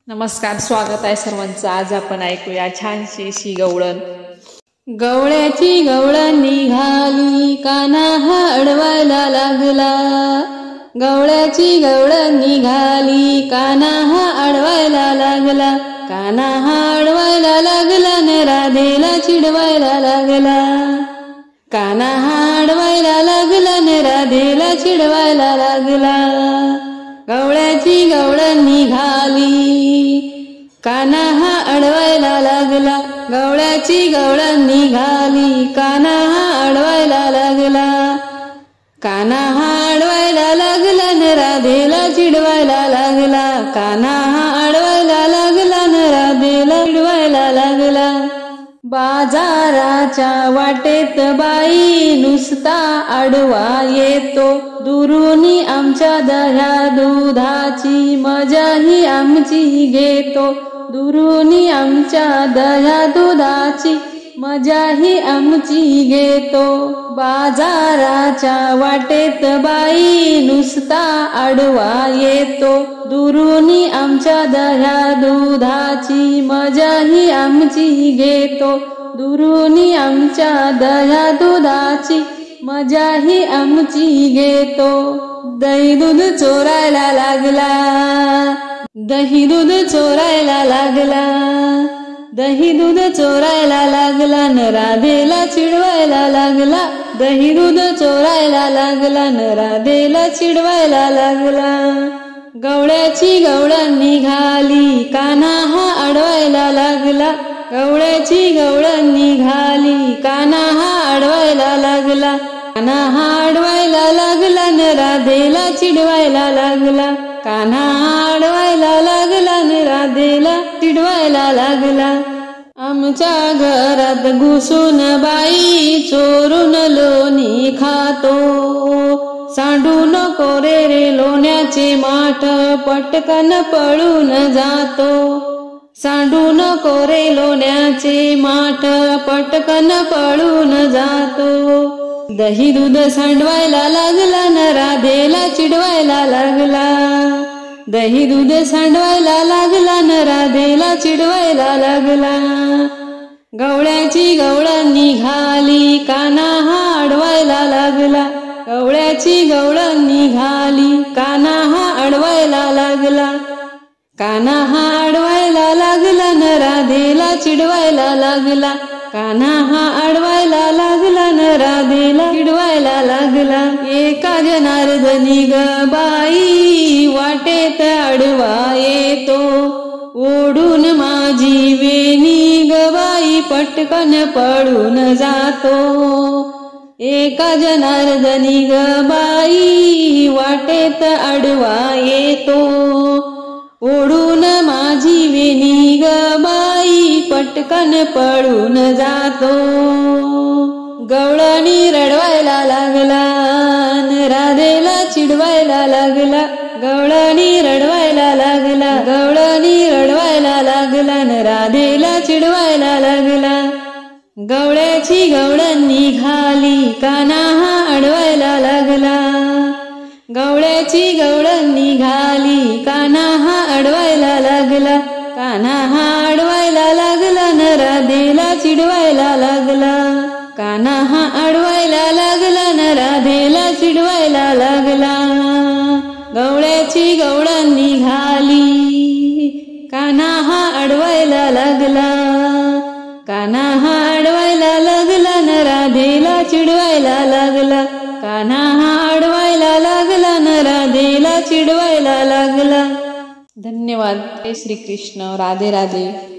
नमस्कार, स्वागत आहे सर्वांचं। आज आपण ऐकूया छानशी अशी गवळण। गवळ्याची गवळण निघाली, कान्हा हा अडवायला लागला। गवळ्याची गवळण निघाली, कान्हा हा अडवायला लागला। कान्हा हा अडवायला लागला न राधेला चिडवायला लागला। कान्हा हा अडवायला लागला न राधेला चिडवायला लागला। गवळ्याची गवळण निघाली, कान्हा हा अडवायला लागला। गवळ्याची गवळण निघाली, कान्हा हा अडवायला लागला। कान्हा हा अडवायला लागला न राधेला चिडवायला लागला। कान्हा हा अडवायला लागला न राधेला चिडवायला लागला। बाजाराच्या वाटेत बाई नुसता आडवा येतो, दुरुनी आमच्या दह्या दुधाची मजा ही आमची घेतो। दुरुनी आमच्या दह्या दुधाची मजा ही आमची घेतो। बाजाराच्या वाटेत बाई नुसता आडवा येतो, दुरुनी आमच्या दह्या दुधाची मजा ही आमची घेतो। दुरुनी आमच्या दह्या दुधाची मजा ही आमची घेतो। दही दूध चोरायला लागला, दही दूध चोरायला लागला। दही दूध चोरायला लागला न राधेला चिडवायला लागला। दही दूध चोरायला लागला न राधेला चिडवायला लागला। गवळ्याची गवळण निघाली, कान्हा हा अडवायला लागला। गवळ्याची गवळण निघाली, कान्हा हा अडवायला लागला। कान्हा हा अडवायला लागला न राधेला चिडवायला लागला। कान्हा हा अडवायला लागला न राधेला चिडवायला लागला। आमच्या घरात घुसून बाई चोरून लोणी खातो, सांडू नको रे लोण्याचे माठ पटकन पळून जातो। सांडू नको रे लोण्याचे माठ पटकन पळून जातो। दही दूध सांडवायला लागला न राधेला चिडवायला लागला। दही दूध सांडवायला लागला न राधेला चिडवायला लागला। गवळ्याची गवळण निघाली, कान्हा हा अडवायला लागला। गवळ्याची गवळण निघाली, कान्हा हा अडवायला लागला। कान्हा हा अडवायला लागला न राधेला चिडवायला लागला। कान्हा हा अडवायला लागला न राधेला चिडवायला लागला। एका जनार्दनी ग बाई वाटेत आडवा येतो, ओढून माझी वेणी ग बाई पटकन पळून जातो। एका जनार्दनी ग बाई वाटेत आडवा येतो, ओढून माझी वेणी ग बाई पटकन पळून जातो। गवळणी रडवायला लागला न राधेला चिडवायला लागला। गवळणी रडवायला लागला, गवळणी रडवायला लागला न राधेला चिडवायला लागला। गवळ्याची गवळण निघाली, कान्हा हा अडवायला लागला। गवळ्याची गवळण निघाली, कान्हा हा अडवायला लागला। कान्हा हा अडवायला लागला न राधेला चिडवायला लागला। कान्हा हा अडवायला लागला न राधेला चिडवायला लागला। गवळ्याची गवळण निघाली, कान्हा हा अडवायला लागला। कान्हा हा अडवायला लागला न राधेला चिडवायला लागला। कान्हा हा अडवायला लागला न राधेला चिडवायला लागला। धन्यवाद। जय श्री कृष्ण। राधे राधे।